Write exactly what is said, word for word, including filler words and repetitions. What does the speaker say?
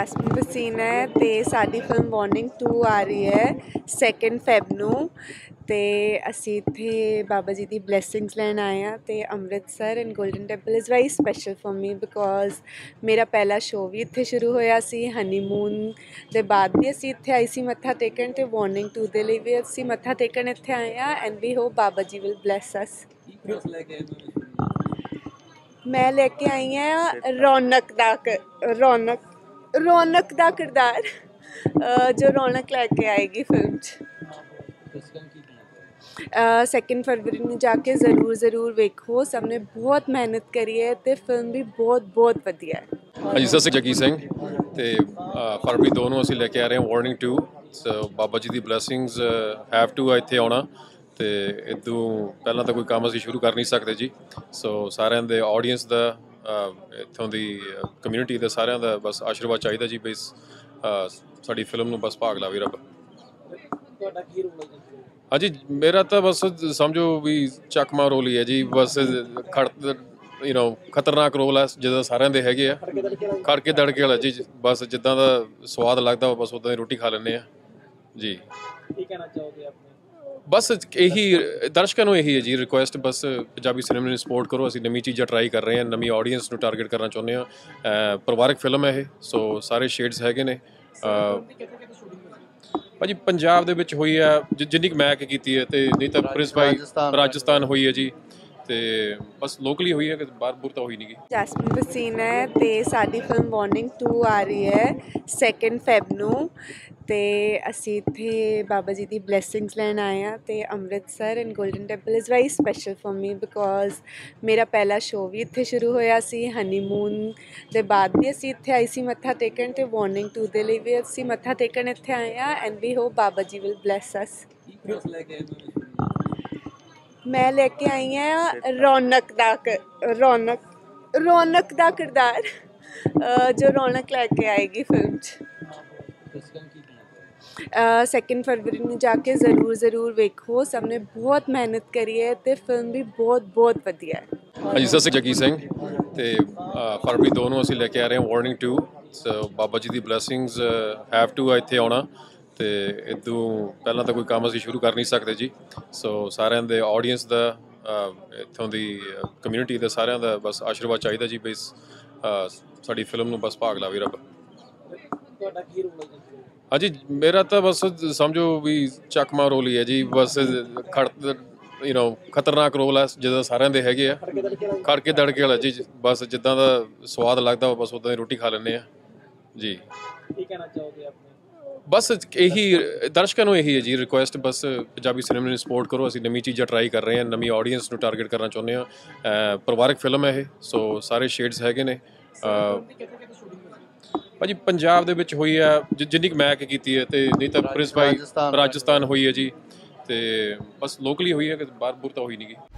Jasmine ਵਸੀਨ ਹੈ ਤੇ ਸਾਡੀ ਫਿਲਮ ਵਾਰਨਿੰਗ ਟੂ ਆ ਰਹੀ ਹੈ ਸੈਕਿੰਡ ਫੈਬ ਨੂੰ ਤੇ ਅਸੀਂ ਇੱਥੇ ਬਾਬਾ ਜੀ ਦੀ ਬਲੈਸਿੰਗਸ ਲੈਣ ਆਏ ਹਾਂ ਤੇ Amritsar and Golden Temple is very special for me because ਮੇਰਾ ਪਹਿਲਾ ਸ਼ੋਅ ਵੀ ਇੱਥੇ ਸ਼ੁਰੂ ਹੋਇਆ ਸੀ। ਹਨੀਮੂਨ ਦੇ ਬਾਅਦ ਵੀ ਅਸੀਂ ਇੱਥੇ ਆਈ ਸੀ ਮੱਥਾ ਟੇਕਣ ਤੇ ਵਾਰਨਿੰਗ ਟੂ ਦੇ ਲਈ ਵੀ ਅਸੀਂ ਮੱਥਾ ਟੇਕਣ ਇੱਥੇ ਆਏ ਹਾਂ and we hop Baba ji will bless ਅਸ। ਮੈਂ ਲੈ ਕੇ ਆਈ ਹਾਂ ਰੌਣਕ ਦਾ ਰੌਣਕ ਰੌਣਕ ਦਾ ਕਿਰਦਾਰ ਜੋ ਰੌਣਕ ਲੈ ਕੇ ਆਏਗੀ ਫਿਲਮ 'ਚ। ਸੈਕਿੰਡ ਫਰਵਰੀ ਨੂੰ ਜਾ ਕੇ ਜ਼ਰੂਰ ਜ਼ਰੂਰ ਵੇਖੋ। ਸਭ ਨੇ ਬਹੁਤ ਮਿਹਨਤ ਕਰੀ ਹੈ ਤੇ ਫਿਲਮ ਵੀ ਬਹੁਤ ਬਹੁਤ ਵਧੀਆ ਹੈ। ਹਾਂਜੀ ਸਤਿ ਸ਼੍ਰੀ ਅਕਾਲ ਜੱਗੀ ਸਿੰਘ ਤੇ ਫਰਵਰੀ ਦੋ ਨੂੰ ਅਸੀਂ ਲੈ ਕੇ ਆ ਰਹੇ ਹਾਂ warning to. So Baba ji the blessings have to ਆ ਇੱਥੇ ਆਉਣਾ ਤੇ ਇਦੋਂ ਪਹਿਲਾਂ ਤਾਂ ਕੋਈ ਕੰਮ ਅਸੀਂ ਸ਼ੁਰੂ ਕਰ ਨਹੀਂ ਸਕਦੇ ਜੀ। ਸੋ ਸਾਰਿਆਂ ਦੇ ਆਡੀਅנס ਦਾ ਇੱਥੋਂ ਦੀ ਕਮਿਊਨਿਟੀ ਦੇ ਸਾਰਿਆਂ ਦਾ ਬਸ ਆਸ਼ੀਰਵਾਦ ਚਾਹੀਦਾ ਜੀ। ਬਈ ਸਾਡੀ ਫਿਲਮ ਨੂੰ ਬਸ ਭਾਗ ਲਾਵੇ ਰੱਬ। ਤੁਹਾਡਾ ਕੀ ਰੋਲ ਹੈ? ਹਾਂਜੀ ਮੇਰਾ ਤਾਂ ਬਸ ਸਮਝੋ ਵੀ ਚੱਕਮਾ ਰੋਲ ਹੀ ਹੈ ਜੀ। ਬਸ ਖੜ ਯੂ ਨੋ ਖਤਰਨਾਕ ਰੋਲ ਹੈ ਜਿੱਦਾਂ ਸਾਰਿਆਂ ਦੇ ਹੈਗੇ ਆ। ਖੜਕੇ ਦੜਕੇ ਵਾਲਾ ਜੀ। ਬਸ ਜਿੱਦਾਂ ਦਾ ਸਵਾਦ ਲੱਗਦਾ ਬਸ ਉੱਦਾਂ ਦੀ ਰੋਟੀ ਖਾ ਲੈਂਦੇ ਆ ਜੀ। ਕੀ ਕਹਿਣਾ ਚਾਹੋਗੇ ਆਪਣੇ? ਬਸ ਇਹੀ ਦਰਸ਼ਕਾਂ ਨੂੰ ਇਹੀ ਹੈ ਜੀ ਰਿਕੁਐਸਟ, ਬਸ ਪੰਜਾਬੀ ਸਿਨੇਮੇ ਨੂੰ ਸਪੋਰਟ ਕਰੋ। ਅਸੀਂ ਨਵੀਂ ਚੀਜ਼ਾਂ ਟਰਾਈ ਕਰ ਰਹੇ ਹਾਂ, ਨਵੀਂ ਆਡੀਅנס ਨੂੰ ਟਾਰਗੇਟ ਕਰਨਾ ਚਾਹੁੰਦੇ ਹਾਂ। ਪਰਿਵਾਰਕ ਫਿਲਮ ਹੈ ਇਹ, ਸੋ ਸਾਰੇ ਸ਼ੇਡਸ ਹੈਗੇ ਨੇ। ਭਾਜੀ ਪੰਜਾਬ ਦੇ ਵਿੱਚ ਹੋਈ ਆ ਜਿੰਨੀ ਕੁ ਮੈਂ ਕੀਤੀ ਹੈ ਤੇ ਨਹੀਂ ਤਾਂ ਪ੍ਰਿੰਸ ਭਾਈ ਰਾਜਸਥਾਨ ਹੋਈ ਹੈ ਜੀ ਤੇ ਬਸ ਲੋਕਲੀ ਹੋਈ ਹੈ ਕਿ ਬਾਹਰ ਬੁਰ ਤਾਂ ਹੋਈ ਨਹੀਂ ਗਈ। ਜੈਸਮੀਨ ਵਸੀਨ ਹੈ ਤੇ ਸਾਡੀ ਫਿਲਮ ਵਾਰਨਿੰਗ ਟੂ ਆ ਰਹੀ ਹੈ ਸੈਕਿੰਡ ਫੈਬ ਨੂੰ ਤੇ ਅਸੀਂ ਇੱਥੇ ਬਾਬਾ ਜੀ ਦੀ ਬਲੈਸਿੰਗਸ ਲੈਣ ਆਏ ਹਾਂ ਤੇ Amritsar and Golden Temple is very special for me because ਮੇਰਾ ਪਹਿਲਾ ਸ਼ੋਅ ਵੀ ਇੱਥੇ ਸ਼ੁਰੂ ਹੋਇਆ ਸੀ। ਹਨੀਮੂਨ ਦੇ ਬਾਅਦ ਵੀ ਅਸੀਂ ਇੱਥੇ ਆਈ ਸੀ ਮੱਥਾ ਟੇਕਣ ਤੇ ਵਾਰਨਿੰਗ ਟੂ ਦੇ ਲਈ ਵੀ ਅਸੀਂ ਮੱਥਾ ਟੇਕਣ ਇੱਥੇ ਆਏ ਹਾਂ and we hop Baba ji will bless ਅਸ। ਮੈਂ ਲੈ ਕੇ ਆਈ ਹਾਂ ਰੌਣਕ ਦਾ ਰੌਣਕ ਰੌਣਕ ਦਾ ਕਿਰਦਾਰ ਜੋ ਰੌਣਕ ਲੈ ਕੇ ਆਏਗੀ ਫਿਲਮ 'ਚ। ਸੈਕਿੰਡ ਫਰਵਰੀ ਨੂੰ ਜਾ ਕੇ ਜ਼ਰੂਰ ਜ਼ਰੂਰ ਵੇਖੋ। ਸਭ ਨੇ ਬਹੁਤ ਮਿਹਨਤ ਕਰੀ ਹੈ ਤੇ ਫਿਲਮ ਵੀ ਬਹੁਤ ਬਹੁਤ ਵਧੀਆ ਹੈ। ਹਾਂਜੀ ਸਤਿ ਸ਼੍ਰੀ ਅਕਾਲ ਜੱਗੀ ਸਿੰਘ ਤੇ ਫਰਵਰੀ ਦੋ ਨੂੰ ਅਸੀਂ ਲੈ ਕੇ ਆ ਰਹੇ ਹਾਂ warning to. So Baba ji the blessings have to ਆ ਇੱਥੇ ਆਉਣਾ ਤੇ ਇਦੋਂ ਪਹਿਲਾਂ ਤਾਂ ਕੋਈ ਕੰਮ ਅਸੀਂ ਸ਼ੁਰੂ ਕਰ ਨਹੀਂ ਸਕਦੇ ਜੀ। ਸੋ ਸਾਰਿਆਂ ਦੇ ਆਡੀਅנס ਦਾ ਇੱਥੋਂ ਦੀ ਕਮਿਊਨਿਟੀ ਦੇ ਸਾਰਿਆਂ ਦਾ ਬਸ ਆਸ਼ੀਰਵਾਦ ਚਾਹੀਦਾ ਜੀ। ਬਈ ਸਾਡੀ ਫਿਲਮ ਨੂੰ ਬਸ ਭਾਗ ਲਾਵੇ ਰੱਬ। ਤੁਹਾਡਾ ਕੀ ਰੋਲ ਹੈ? ਹਾਂਜੀ ਮੇਰਾ ਤਾਂ ਬਸ ਸਮਝੋ ਵੀ ਚੱਕਮਾ ਰੋਲ ਹੀ ਹੈ ਜੀ। ਬਸ ਖੜ ਯੂ ਨੋ ਖਤਰਨਾਕ ਰੋਲ ਹੈ ਜਿੱਦਾਂ ਸਾਰਿਆਂ ਦੇ ਹੈਗੇ ਆ। ਖੜਕੇ ਦੜਕੇ ਵਾਲਾ ਜੀ। ਬਸ ਜਿੱਦਾਂ ਦਾ ਸਵਾਦ ਲੱਗਦਾ ਬਸ ਉੱਦਾਂ ਦੀ ਰੋਟੀ ਖਾ ਲੈਂਦੇ ਆ ਜੀ। ਕੀ ਕਹਿਣਾ ਚਾਹੋਗੇ ਆਪਣੇ? ਬਸ ਇਹੀ ਦਰਸ਼ਕਾਂ ਨੂੰ ਇਹੀ ਹੈ ਜੀ ਰਿਕੁਐਸਟ, ਬਸ ਪੰਜਾਬੀ ਸਿਨੇਮੇ ਨੂੰ ਸਪੋਰਟ ਕਰੋ। ਅਸੀਂ ਨਵੀਂ ਚੀਜ਼ਾਂ ਟਰਾਈ ਕਰ ਰਹੇ ਹਾਂ, ਨਵੀਂ ਆਡੀਅנס ਨੂੰ ਟਾਰਗੇਟ ਕਰਨਾ ਚਾਹੁੰਦੇ ਹਾਂ। ਪਰਿਵਾਰਕ ਫਿਲਮ ਹੈ ਇਹ, ਸੋ ਸਾਰੇ ਸ਼ੇਡਸ ਹੈਗੇ ਨੇ। ਭਾਜੀ ਪੰਜਾਬ ਦੇ ਵਿੱਚ ਹੋਈ ਆ ਜਿੰਨੀ ਕੁ ਮੈਂ ਕੀਤੀ ਹੈ ਤੇ ਨਹੀਂ ਤਾਂ ਪ੍ਰਿੰਸ ਭਾਈ ਰਾਜਸਥਾਨ ਹੋਈ ਹੈ ਜੀ ਤੇ ਬਸ ਲੋਕਲੀ ਹੋਈ ਹੈ ਕਿ ਬਾਹਰ ਬੁਰ ਤਾਂ ਹੋਈ ਨਹੀਂ ਗਈ।